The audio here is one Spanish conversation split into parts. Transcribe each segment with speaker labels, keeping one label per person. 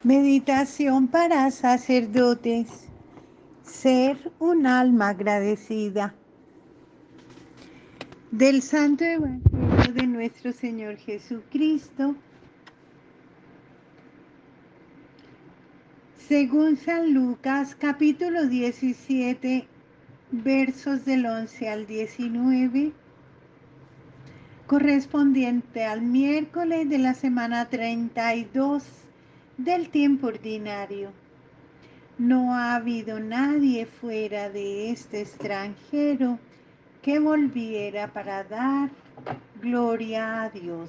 Speaker 1: Meditación para sacerdotes. Ser un alma agradecida. Del Santo Evangelio de nuestro Señor Jesucristo, según San Lucas, capítulo 17, versos del 11 al 19, correspondiente al miércoles de la semana 32 del tiempo ordinario. No ha habido nadie fuera de este extranjero que volviera para dar gloria a Dios.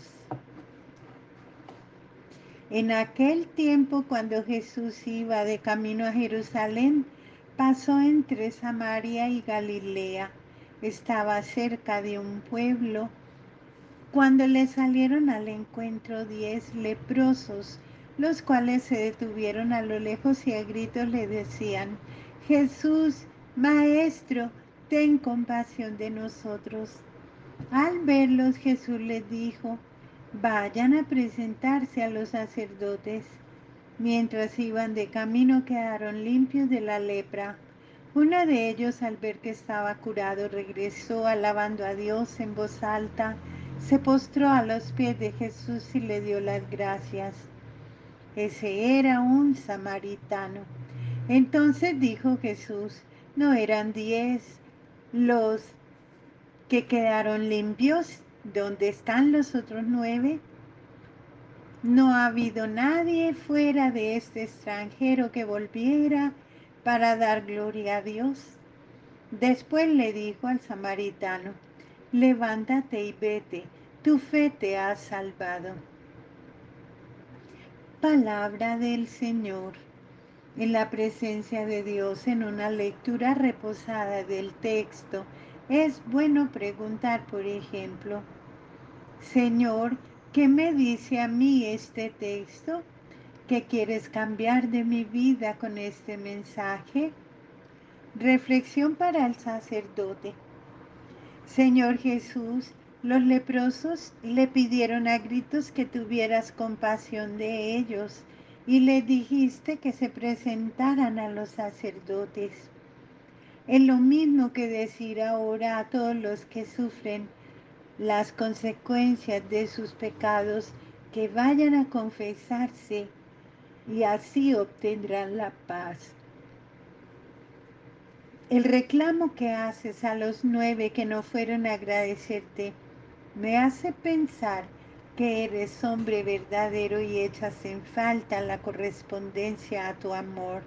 Speaker 1: En aquel tiempo, cuando Jesús iba de camino a Jerusalén, pasó entre Samaria y Galilea. Estaba cerca de un pueblo cuando le salieron al encuentro 10 leprosos, los cuales se detuvieron a lo lejos y a gritos le decían: Jesús, Maestro, ten compasión de nosotros. Al verlos, Jesús les dijo: vayan a presentarse a los sacerdotes. Mientras iban de camino, quedaron limpios de la lepra. Uno de ellos, al ver que estaba curado, regresó alabando a Dios en voz alta, se postró a los pies de Jesús y le dio las gracias. Ese era un samaritano. Entonces dijo Jesús: ¿no eran 10 los que quedaron limpios? ¿Dónde están los otros 9? No ha habido nadie fuera de este extranjero que volviera para dar gloria a Dios. Después le dijo al samaritano: levántate y vete, tu fe te ha salvado. Palabra del Señor. En la presencia de Dios, en una lectura reposada del texto, es bueno preguntar, por ejemplo: Señor, ¿qué me dice a mí este texto? ¿Qué quieres cambiar de mi vida con este mensaje? Reflexión para el sacerdote. Señor Jesús, los leprosos le pidieron a gritos que tuvieras compasión de ellos y le dijiste que se presentaran a los sacerdotes. Es lo mismo que decir ahora a todos los que sufren las consecuencias de sus pecados que vayan a confesarse y así obtendrán la paz. El reclamo que haces a los 9 que no fueron a agradecerte me hace pensar que eres hombre verdadero y echas en falta la correspondencia a tu amor.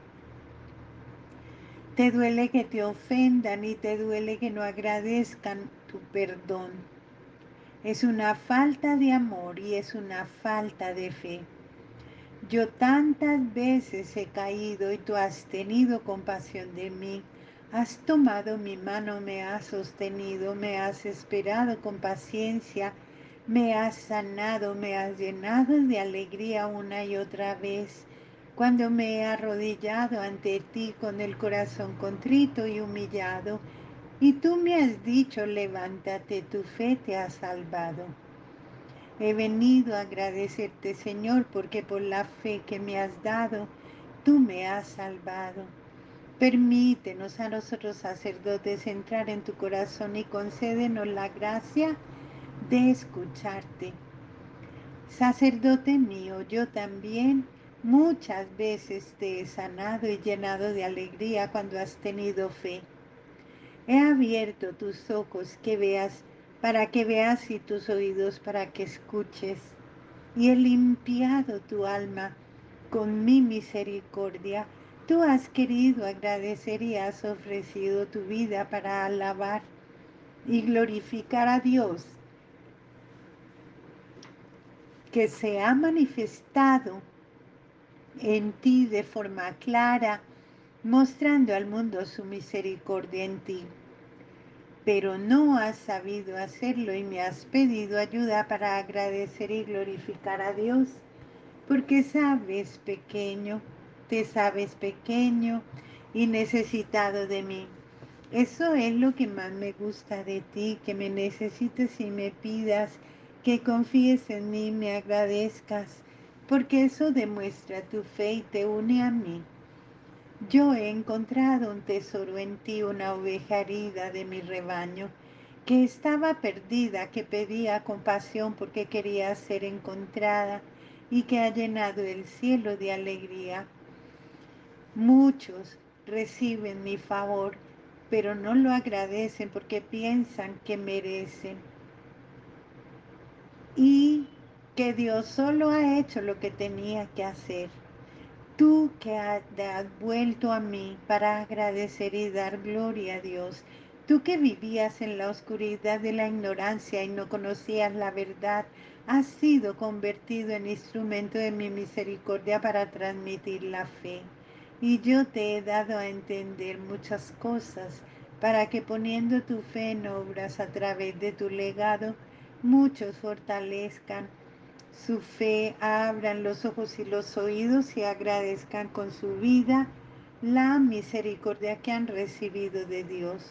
Speaker 1: Te duele que te ofendan y te duele que no agradezcan tu perdón. Es una falta de amor y es una falta de fe. Yo tantas veces he caído y tú has tenido compasión de mí. Has tomado mi mano, me has sostenido, me has esperado con paciencia, me has sanado, me has llenado de alegría una y otra vez. Cuando me he arrodillado ante ti con el corazón contrito y humillado, y tú me has dicho: levántate, tu fe te ha salvado. He venido a agradecerte, Señor, porque por la fe que me has dado, tú me has salvado. Permítenos a nosotros sacerdotes entrar en tu corazón y concédenos la gracia de escucharte. Sacerdote mío, yo también muchas veces te he sanado y llenado de alegría cuando has tenido fe. He abierto tus ojos que veas, para que veas, y tus oídos para que escuches. Y he limpiado tu alma con mi misericordia. Tú has querido agradecer y has ofrecido tu vida para alabar y glorificar a Dios, que se ha manifestado en ti de forma clara, mostrando al mundo su misericordia en ti. Pero no has sabido hacerlo y me has pedido ayuda para agradecer y glorificar a Dios, porque te sabes pequeño y necesitado de mí. Eso es lo que más me gusta de ti, que me necesites y me pidas, que confíes en mí, me agradezcas, porque eso demuestra tu fe y te une a mí. Yo he encontrado un tesoro en ti, una oveja herida de mi rebaño, que estaba perdida, que pedía compasión porque quería ser encontrada y que ha llenado el cielo de alegría. Muchos reciben mi favor, pero no lo agradecen porque piensan que merecen y que Dios solo ha hecho lo que tenía que hacer. Tú que te has vuelto a mí para agradecer y dar gloria a Dios. Tú que vivías en la oscuridad de la ignorancia y no conocías la verdad, has sido convertido en instrumento de mi misericordia para transmitir la fe. Y yo te he dado a entender muchas cosas para que poniendo tu fe en obras a través de tu legado, muchos fortalezcan su fe, abran los ojos y los oídos y agradezcan con su vida la misericordia que han recibido de Dios.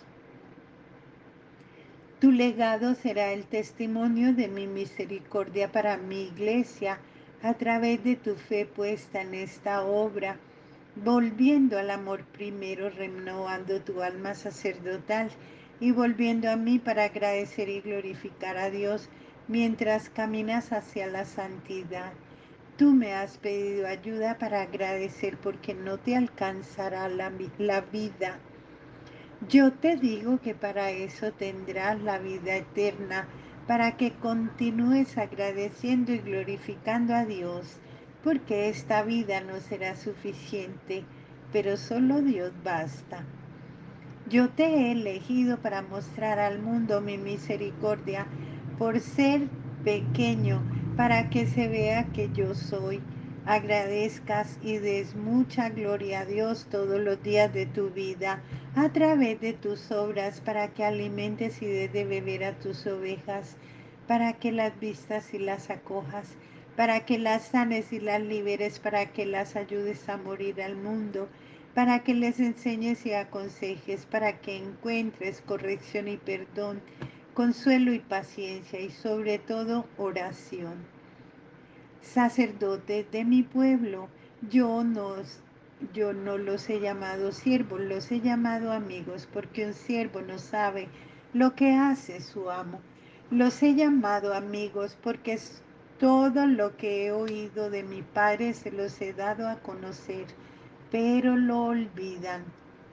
Speaker 1: Tu legado será el testimonio de mi misericordia para mi iglesia a través de tu fe puesta en esta obra, volviendo al amor primero, renovando tu alma sacerdotal y volviendo a mí para agradecer y glorificar a Dios mientras caminas hacia la santidad. Tú me has pedido ayuda para agradecer porque no te alcanzará la vida. Yo te digo que para eso tendrás la vida eterna, para que continúes agradeciendo y glorificando a Dios, porque esta vida no será suficiente, pero solo Dios basta. Yo te he elegido para mostrar al mundo mi misericordia por ser pequeño, para que se vea que yo soy. Agradezcas y des mucha gloria a Dios todos los días de tu vida a través de tus obras para que alimentes y des de beber a tus ovejas, para que las vistas y las acojas, para que las sanes y las liberes, para que las ayudes a morir al mundo, para que les enseñes y aconsejes, para que encuentres corrección y perdón, consuelo y paciencia y sobre todo oración. Sacerdotes de mi pueblo, yo no, yo no los he llamado siervos, los he llamado amigos, porque un siervo no sabe lo que hace su amo. Los he llamado amigos porque es todo lo que he oído de mi Padre se los he dado a conocer, pero lo olvidan.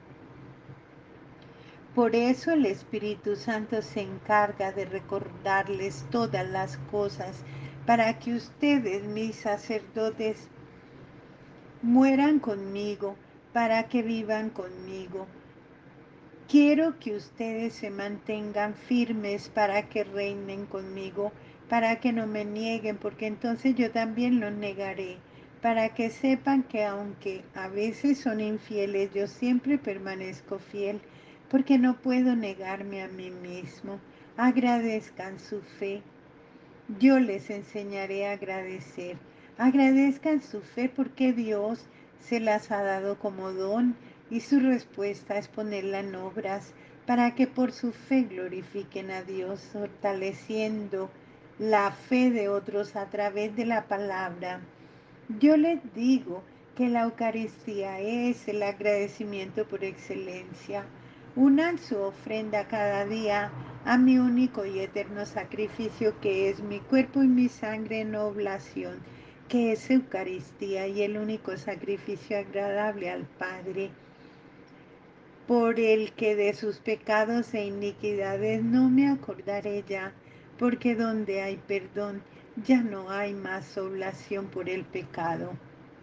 Speaker 1: Por eso el Espíritu Santo se encarga de recordarles todas las cosas para que ustedes, mis sacerdotes, mueran conmigo, para que vivan conmigo. Quiero que ustedes se mantengan firmes para que reinen conmigo, para que no me nieguen, porque entonces yo también los negaré, para que sepan que aunque a veces son infieles, yo siempre permanezco fiel, porque no puedo negarme a mí mismo. Agradezcan su fe. Yo les enseñaré a agradecer. Agradezcan su fe porque Dios se las ha dado como don y su respuesta es ponerla en obras para que por su fe glorifiquen a Dios, fortaleciendo la fe de otros a través de la palabra. Yo les digo que la Eucaristía es el agradecimiento por excelencia. Unan su ofrenda cada día a mi único y eterno sacrificio que es mi cuerpo y mi sangre en oblación, que es Eucaristía y el único sacrificio agradable al Padre, por el que de sus pecados e iniquidades no me acordaré ya, porque donde hay perdón ya no hay más oblación por el pecado.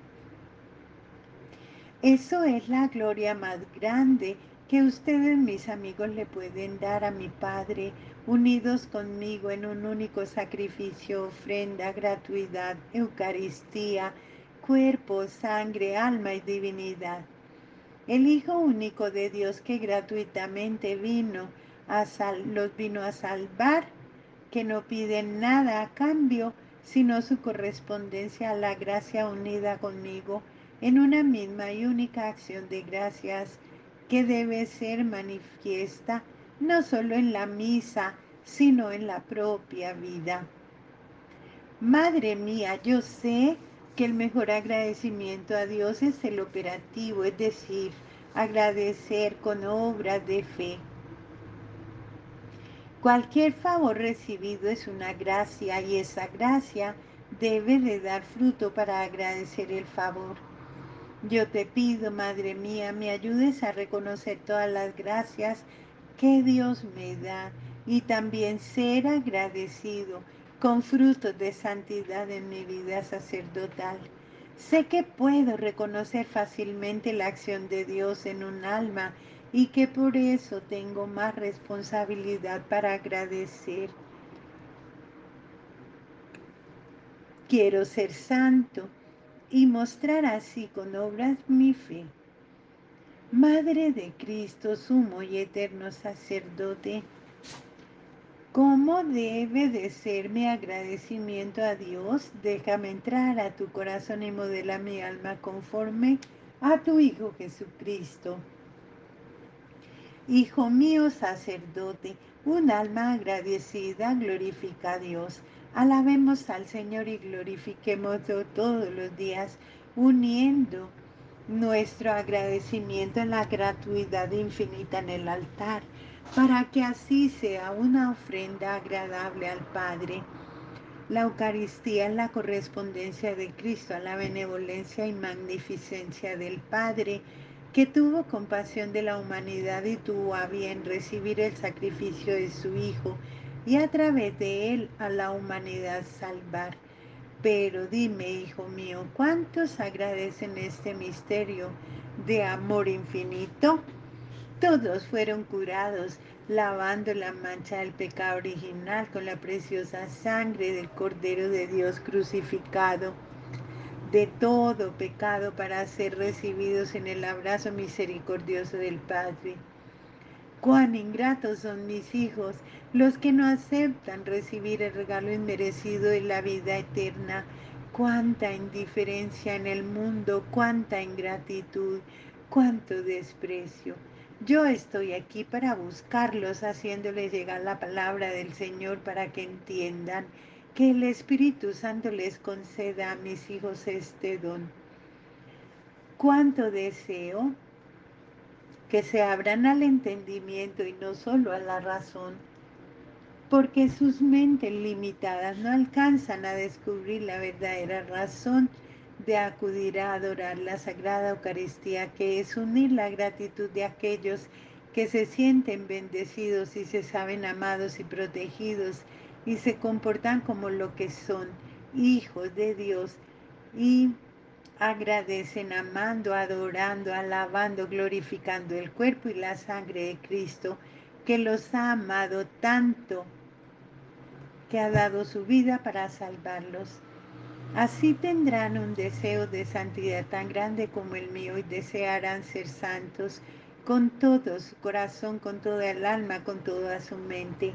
Speaker 1: Eso es la gloria más grande que ustedes, mis amigos, le pueden dar a mi Padre, unidos conmigo en un único sacrificio, ofrenda, gratuidad, Eucaristía, cuerpo, sangre, alma y divinidad. El Hijo único de Dios que gratuitamente los vino a salvar, que no piden nada a cambio, sino su correspondencia a la gracia unida conmigo en una misma y única acción de gracias que debe ser manifiesta no solo en la misa, sino en la propia vida. Madre mía, yo sé que el mejor agradecimiento a Dios es el operativo, es decir, agradecer con obras de fe. Cualquier favor recibido es una gracia y esa gracia debe de dar fruto para agradecer el favor. Yo te pido, Madre mía, me ayudes a reconocer todas las gracias que Dios me da y también ser agradecido con frutos de santidad en mi vida sacerdotal. Sé que puedo reconocer fácilmente la acción de Dios en un alma y que por eso tengo más responsabilidad para agradecer. Quiero ser santo y mostrar así con obras mi fe. Madre de Cristo, sumo y eterno sacerdote, ¿cómo debe de ser mi agradecimiento a Dios? Déjame entrar a tu corazón y modela mi alma conforme a tu Hijo Jesucristo. Hijo mío sacerdote, un alma agradecida glorifica a Dios. Alabemos al Señor y glorifiquémoslo todos los días, uniendo nuestro agradecimiento en la gratuidad infinita en el altar, para que así sea una ofrenda agradable al Padre. La Eucaristía es la correspondencia de Cristo a la benevolencia y magnificencia del Padre, que tuvo compasión de la humanidad y tuvo a bien recibir el sacrificio de su Hijo y a través de él a la humanidad salvar. Pero dime, hijo mío, ¿cuántos agradecen este misterio de amor infinito? Todos fueron curados, lavando la mancha del pecado original con la preciosa sangre del Cordero de Dios crucificado, de todo pecado para ser recibidos en el abrazo misericordioso del Padre. Cuán ingratos son mis hijos, los que no aceptan recibir el regalo inmerecido de la vida eterna. Cuánta indiferencia en el mundo, cuánta ingratitud, cuánto desprecio. Yo estoy aquí para buscarlos, haciéndoles llegar la palabra del Señor para que entiendan que el Espíritu Santo les conceda a mis hijos este don. Cuánto deseo que se abran al entendimiento y no solo a la razón, porque sus mentes limitadas no alcanzan a descubrir la verdadera razón de acudir a adorar la Sagrada Eucaristía, que es unir la gratitud de aquellos que se sienten bendecidos y se saben amados y protegidos y se comportan como lo que son, hijos de Dios, y agradecen amando, adorando, alabando, glorificando el cuerpo y la sangre de Cristo, que los ha amado tanto, que ha dado su vida para salvarlos. Así tendrán un deseo de santidad tan grande como el mío y desearán ser santos con todo su corazón, con toda el alma, con toda su mente.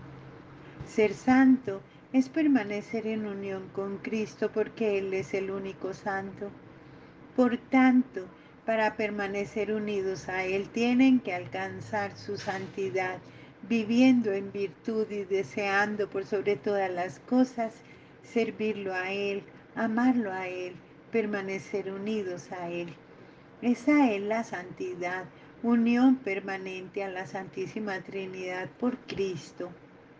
Speaker 1: Ser santo es permanecer en unión con Cristo porque Él es el único santo. Por tanto, para permanecer unidos a Él tienen que alcanzar su santidad, viviendo en virtud y deseando por sobre todas las cosas servirlo a Él, amarlo a Él, permanecer unidos a Él. Esa es la santidad, unión permanente a la Santísima Trinidad por Cristo.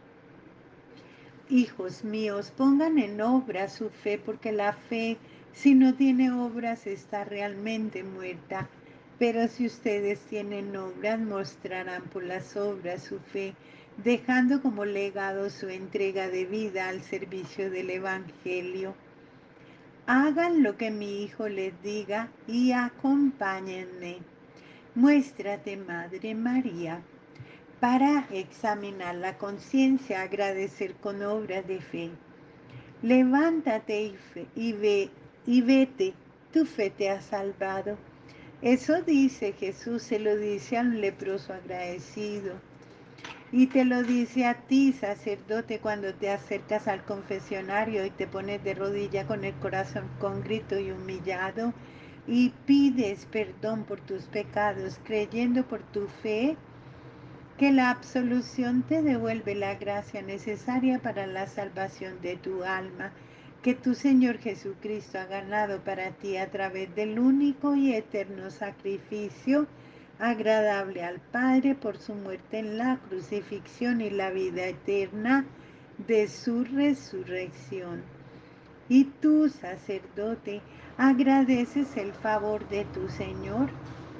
Speaker 1: Hijos míos, pongan en obra su fe, porque la fe, si no tiene obras, está realmente muerta. Pero si ustedes tienen obras, mostrarán por las obras su fe, dejando como legado su entrega de vida al servicio del Evangelio. Hagan lo que mi Hijo les diga y acompáñenme. Muéstrate, Madre María, para examinar la conciencia, agradecer con obras de fe. Levántate y vete, tu fe te ha salvado. Eso dice Jesús, se lo dice a un leproso agradecido. Y te lo dice a ti, sacerdote, cuando te acercas al confesionario y te pones de rodilla con el corazón contrito y humillado y pides perdón por tus pecados, creyendo por tu fe que la absolución te devuelve la gracia necesaria para la salvación de tu alma, que tu Señor Jesucristo ha ganado para ti a través del único y eterno sacrificio agradable al Padre por su muerte en la crucifixión y la vida eterna de su resurrección. Y tú, sacerdote, agradeces el favor de tu Señor.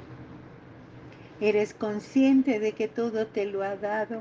Speaker 1: Eres consciente de que todo te lo ha dado,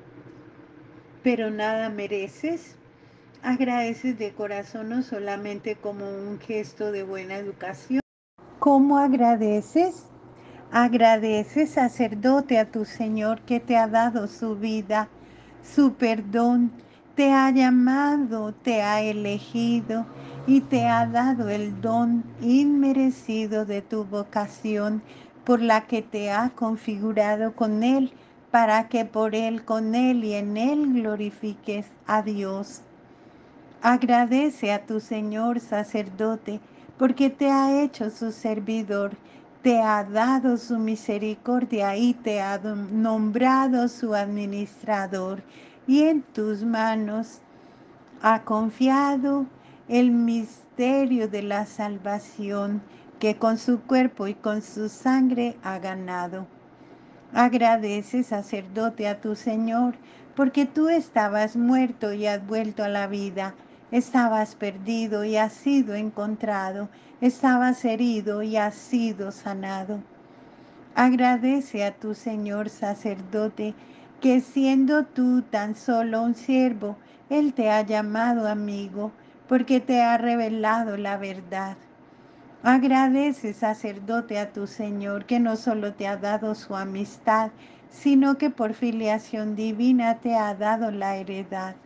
Speaker 1: pero nada mereces. Agradeces de corazón, no solamente como un gesto de buena educación. ¿Cómo agradeces? Agradece, sacerdote, a tu Señor que te ha dado su vida, su perdón, te ha llamado, te ha elegido y te ha dado el don inmerecido de tu vocación, por la que te ha configurado con Él, para que por Él, con Él y en Él glorifiques a Dios. Agradece a tu Señor sacerdote, porque te ha hecho su servidor, te ha dado su misericordia y te ha nombrado su administrador, y en tus manos ha confiado el misterio de la salvación que con su cuerpo y con su sangre ha ganado. Agradece, sacerdote, a tu Señor, porque tú estabas muerto y has vuelto a la vida, estabas perdido y has sido encontrado, estabas herido y has sido sanado. Agradece a tu Señor, sacerdote, que siendo tú tan solo un siervo, Él te ha llamado amigo, porque te ha revelado la verdad. Agradece, sacerdote, a tu Señor, que no solo te ha dado su amistad, sino que por filiación divina te ha dado la heredad.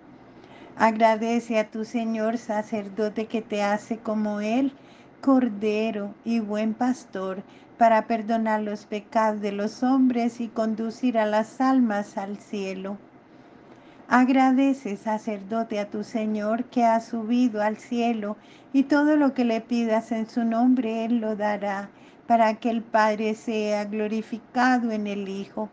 Speaker 1: Agradece a tu Señor, sacerdote, que te hace como Él, Cordero y buen pastor, para perdonar los pecados de los hombres y conducir a las almas al cielo. Agradece, sacerdote, a tu Señor que ha subido al cielo, y todo lo que le pidas en su nombre Él lo dará, para que el Padre sea glorificado en el Hijo.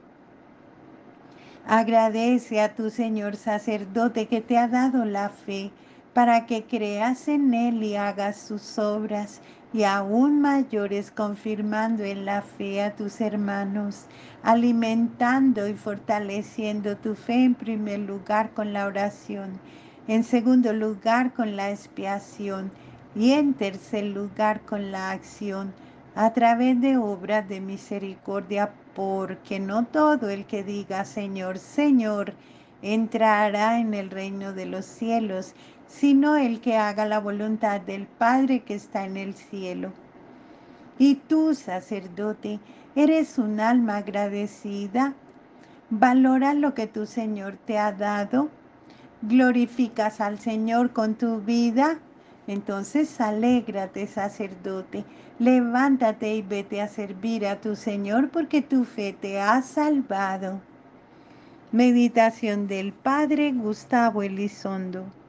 Speaker 1: Agradece a tu Señor sacerdote que te ha dado la fe, para que creas en Él y hagas sus obras, y aún mayores, confirmando en la fe a tus hermanos, alimentando y fortaleciendo tu fe en primer lugar con la oración, en segundo lugar con la expiación y en tercer lugar con la acción, a través de obras de misericordia, porque no todo el que diga Señor, Señor, entrará en el reino de los cielos, sino el que haga la voluntad del Padre que está en el cielo. Y tú, sacerdote, eres un alma agradecida. Valora lo que tu Señor te ha dado. Glorificas al Señor con tu vida. Entonces alégrate, sacerdote, levántate y vete a servir a tu Señor, porque tu fe te ha salvado. Meditación del Padre Gustavo Elizondo.